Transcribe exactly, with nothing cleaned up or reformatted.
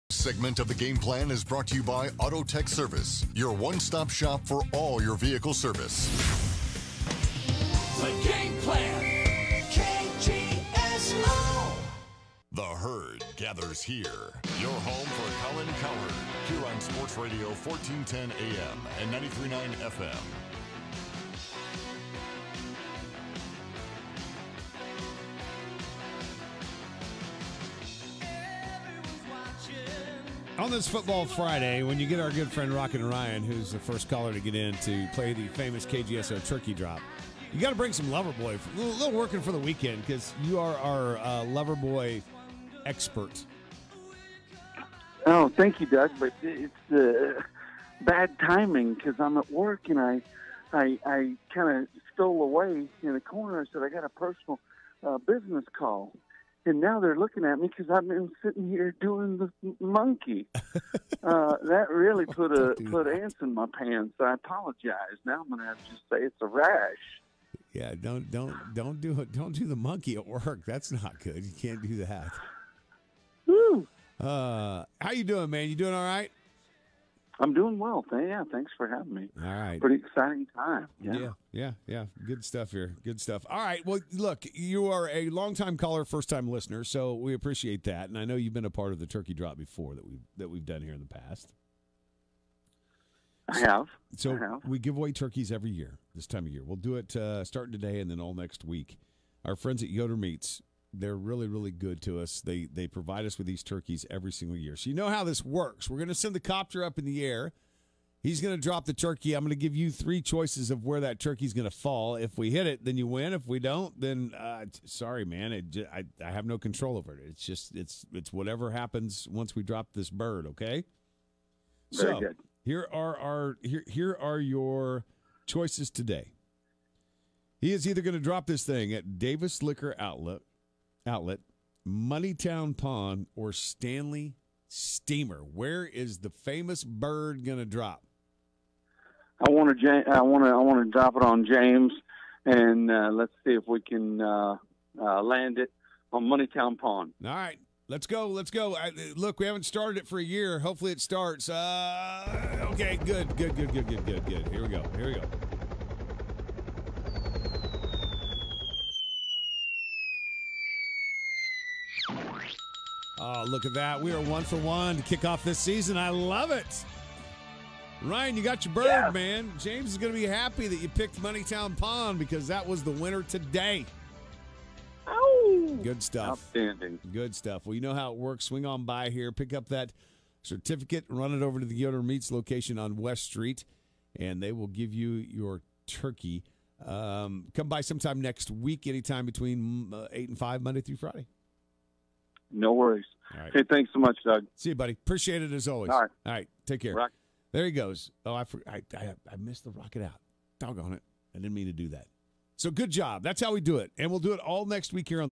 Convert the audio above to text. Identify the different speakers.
Speaker 1: Segment of the game plan is brought to you by Auto Tech Service, your one-stop shop for all your vehicle service.
Speaker 2: The game plan. K G S O.
Speaker 1: The herd gathers here. Your home for Colin Cowherd. Here on Sports Radio fourteen ten A M and ninety-three point nine F M.
Speaker 3: On this Football Friday, when you get our good friend Rockin' Ryan, who's the first caller to get in to play the famous K G S O turkey drop, you got to bring some Loverboy. A little, little working for the weekend because you are our uh, Loverboy expert.
Speaker 4: Oh, thank you, Doug. But it's uh, bad timing because I'm at work and I, I, I kind of stole away in a corner. I said I got a personal uh, business call. And now they're looking at me because I've been sitting here doing the monkey. Uh, that really put a put ants in my pants. I apologize. Now I'm going to have to just say it's a rash.
Speaker 3: Yeah, don't don't don't do it. Don't do the monkey at work. That's not good. You can't do that.
Speaker 4: Woo.
Speaker 3: Uh, how you doing, man? You doing all right?
Speaker 4: I'm doing well. Yeah, thanks for having me.
Speaker 3: All right.
Speaker 4: Pretty exciting time. Yeah.
Speaker 3: yeah, yeah, yeah. Good stuff here. Good stuff. All right. Well, look, you are a longtime caller, first-time listener, so we appreciate that. And I know you've been a part of the turkey drop before that we've that we've done here in the past.
Speaker 4: I have.
Speaker 3: So
Speaker 4: I have.
Speaker 3: we give away turkeys every year, this time of year. We'll do it uh, starting today and then all next week. Our friends at Yoder Meats, they're really, really good to us. They they provide us with these turkeys every single year. So you know how this works. We're going to send the copter up in the air. He's going to drop the turkey. I'm going to give you three choices of where that turkey's going to fall. If we hit it, then you win. If we don't, then uh, sorry, man. It just, I, I have no control over it. It's just it's it's whatever happens once we drop this bird, okay?
Speaker 4: Very
Speaker 3: so
Speaker 4: good.
Speaker 3: here are our here here are your choices today. He is either going to drop this thing at Davis Liquor Outlet, Outlet, Moneytown Pond, or Stanley Steamer. Where is the famous bird going to drop?
Speaker 4: I want to. I want to. I want to drop it on James, and uh, let's see if we can uh, uh, land it on Moneytown Pond.
Speaker 3: All right, let's go. Let's go. I, look, we haven't started it for a year. Hopefully, it starts. Uh, okay, good, good, good, good, good, good, good. Here we go. Here we go. Oh, look at that. We are one for one to kick off this season. I love it. Ryan, you got your bird, yeah. man. James is going to be happy that you picked Moneytown Pond because that was the winner today.
Speaker 4: Oh,
Speaker 3: good stuff.
Speaker 4: Outstanding.
Speaker 3: Good stuff. Well, you know how it works. Swing on by here, pick up that certificate, run it over to the Yoder Meats location on West Street, and they will give you your turkey. Um, come by sometime next week, anytime between uh, eight and five, Monday through Friday.
Speaker 4: No worries.
Speaker 3: All right.
Speaker 4: Hey, thanks so much, Doug.
Speaker 3: See you, buddy. Appreciate it as always.
Speaker 4: All right.
Speaker 3: All right. Take care.
Speaker 4: Rock.
Speaker 3: There he goes. Oh, I, I, I, I missed the rocket out. Doggone it. I didn't mean to do that. So good job. That's how we do it. And we'll do it all next week here on